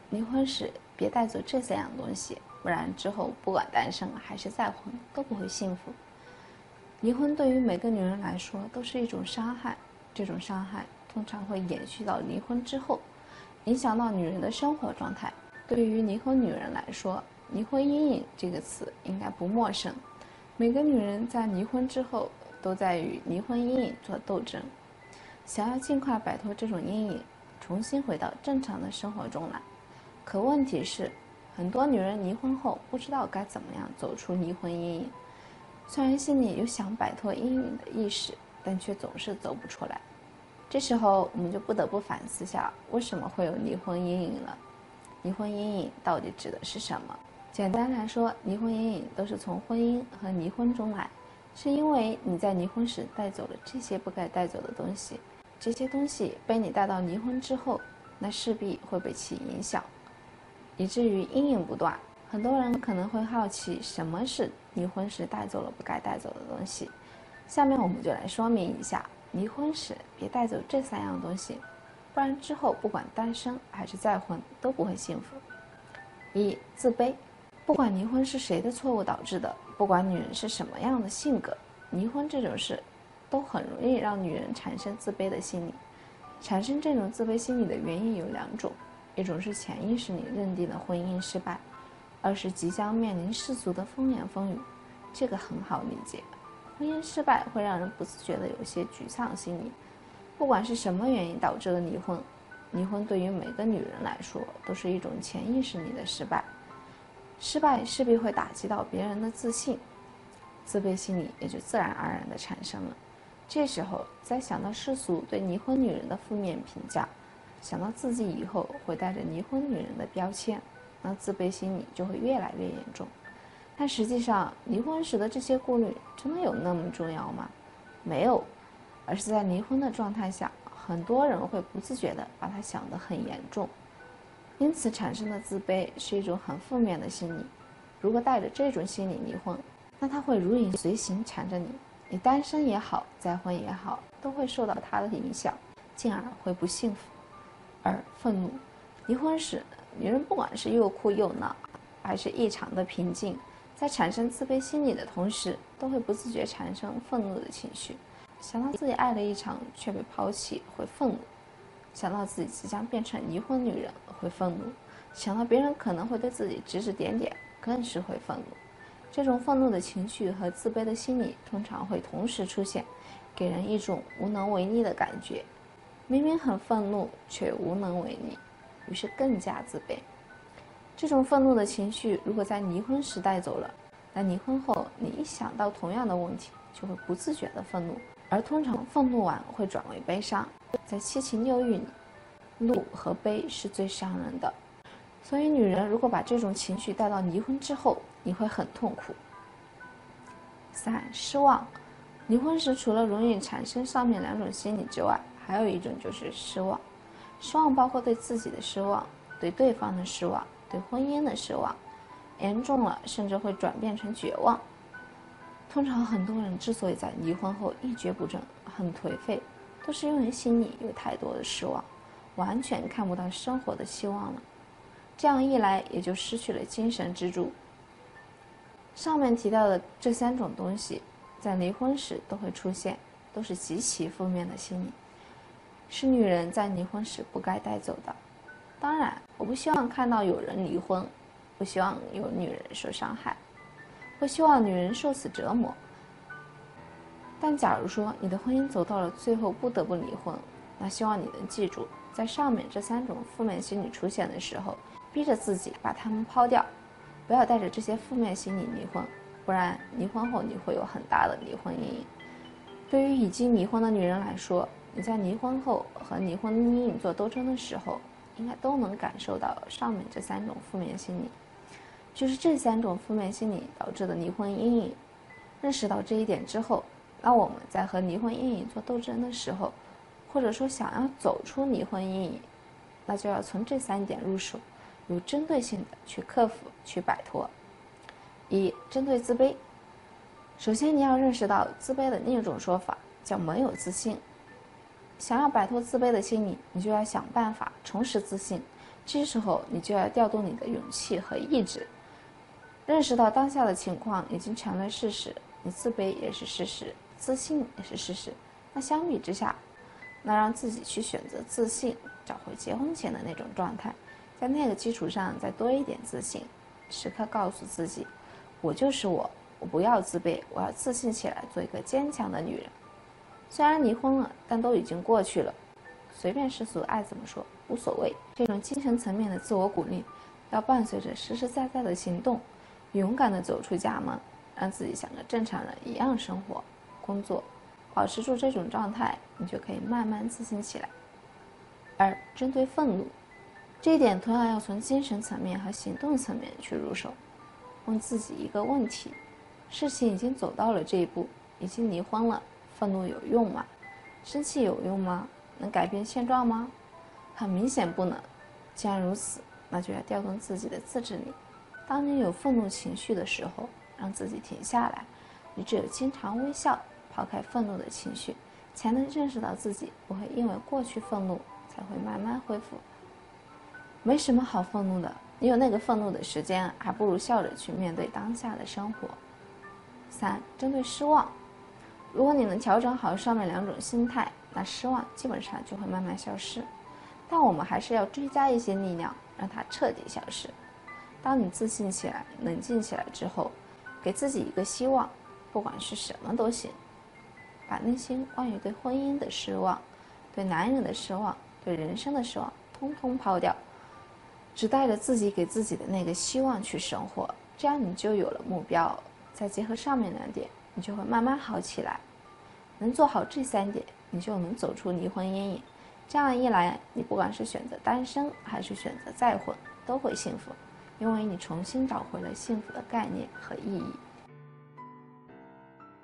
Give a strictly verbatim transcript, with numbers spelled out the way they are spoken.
离婚时别带走这三样东西，不然之后不管单身还是再婚都不会幸福。离婚对于每个女人来说都是一种伤害，这种伤害通常会延续到离婚之后，影响到女人的生活状态。对于离婚女人来说，离婚阴影这个词应该不陌生。每个女人在离婚之后都在与离婚阴影做斗争，想要尽快摆脱这种阴影，重新回到正常的生活中来。可问题是，很多女人离婚后不知道该怎么样走出离婚阴影，虽然心里有想摆脱阴影的意识，但却总是走不出来。这时候我们就不得不反思下，为什么会有离婚阴影了？离婚阴影到底指的是什么？简单来说，离婚阴影都是从婚姻和离婚中来，是因为你在离婚时带走了这些不该带走的东西，这些东西被你带到离婚之后，那势必会被其影响，以至于阴影不断。很多人可能会好奇，什么是离婚时带走了不该带走的东西？下面我们就来说明一下，离婚时别带走这三样东西，不然之后不管单身还是再婚都不会幸福。一、自卑。不管离婚是谁的错误导致的，不管女人是什么样的性格，离婚这种事都很容易让女人产生自卑的心理。产生这种自卑心理的原因有两种，一种是潜意识里认定的婚姻失败，二是即将面临世俗的风言风语。这个很好理解，婚姻失败会让人不自觉的有些沮丧心理。不管是什么原因导致了离婚，离婚对于每个女人来说都是一种潜意识里的失败。失败势必会打击到别人的自信，自卑心理也就自然而然地产生了。这时候再想到世俗对离婚女人的负面评价，想到自己以后会带着离婚女人的标签，那自卑心理就会越来越严重。但实际上，离婚时的这些顾虑真的有那么重要吗？没有，而是在离婚的状态下，很多人会不自觉地把它想得很严重。因此产生的自卑是一种很负面的心理。如果带着这种心理离婚，那它会如影随形缠着你，你单身也好，再婚也好，都会受到它的影响，进而会不幸福。二、愤怒。离婚时，女人不管是又哭又闹，还是异常的平静，在产生自卑心理的同时，都会不自觉产生愤怒的情绪。想到自己爱了一场却被抛弃，会愤怒；想到自己即将变成离婚女人，会愤怒；想到别人可能会对自己指指点点，更是会愤怒。这种愤怒的情绪和自卑的心理通常会同时出现，给人一种无能为力的感觉。明明很愤怒，却无能为力，于是更加自卑。这种愤怒的情绪如果在离婚时带走了，那离婚后你一想到同样的问题，就会不自觉的愤怒，而通常愤怒完会转为悲伤。在七情六欲里，怒和悲是最伤人的，所以女人如果把这种情绪带到离婚之后，你会很痛苦。三、失望。离婚时除了容易产生上面两种心理之外，还有一种就是失望。失望包括对自己的失望，对对方的失望，对婚姻的失望，严重了甚至会转变成绝望。通常很多人之所以在离婚后一蹶不振，很颓废，都是因为心里有太多的失望，完全看不到生活的希望了。这样一来，也就失去了精神支柱。上面提到的这三种东西，在离婚时都会出现，都是极其负面的心理，是女人在离婚时不该带走的。当然，我不希望看到有人离婚，不希望有女人受伤害，不希望女人受此折磨。但假如说你的婚姻走到了最后不得不离婚，那希望你能记住，在上面这三种负面心理出现的时候，逼着自己把它们抛掉，不要带着这些负面心理离婚，不然离婚后你会有很大的离婚阴影。对于已经离婚的女人来说，你在离婚后和离婚阴影做斗争的时候，应该都能感受到上面这三种负面心理，就是这三种负面心理导致的离婚阴影。认识到这一点之后，那我们在和离婚阴影做斗争的时候，或者说想要走出离婚阴影，那就要从这三点入手，有针对性的去克服，去摆脱。一、针对自卑。首先你要认识到自卑的另一种说法叫没有自信。想要摆脱自卑的心理，你就要想办法重拾自信， 这时候你就要调动你的勇气和意志，认识到当下的情况已经成了事实，你自卑也是事实，自信也是事实。那相比之下，那让自己去选择自信，找回结婚前的那种状态，在那个基础上再多一点自信，时刻告诉自己，我就是我，我不要自卑，我要自信起来，做一个坚强的女人。虽然离婚了，但都已经过去了，随便世俗爱怎么说无所谓。这种精神层面的自我鼓励，要伴随着实实在在的行动，勇敢地走出家门，让自己像个正常人一样生活、工作，保持住这种状态，你就可以慢慢自信起来。而针对愤怒，这一点同样要从精神层面和行动层面去入手。问自己一个问题：事情已经走到了这一步，已经离婚了，愤怒有用吗？生气有用吗？能改变现状吗？很明显不能。既然如此，那就要调动自己的自制力。当你有愤怒情绪的时候，让自己停下来。你只有经常微笑，抛开愤怒的情绪，才能认识到自己不会因为过去愤怒，才会慢慢恢复。没什么好愤怒的，你有那个愤怒的时间，还不如笑着去面对当下的生活。三、针对失望，如果你能调整好上面两种心态，那失望基本上就会慢慢消失。但我们还是要追加一些力量，让它彻底消失。当你自信起来、冷静起来之后，给自己一个希望，不管是什么都行。把内心关于对婚姻的失望、对男人的失望、对人生的失望通通抛掉，只带着自己给自己的那个希望去生活，这样你就有了目标。再结合上面两点，你就会慢慢好起来。能做好这三点，你就能走出离婚阴影。这样一来，你不管是选择单身还是选择再婚，都会幸福，因为你重新找回了幸福的概念和意义。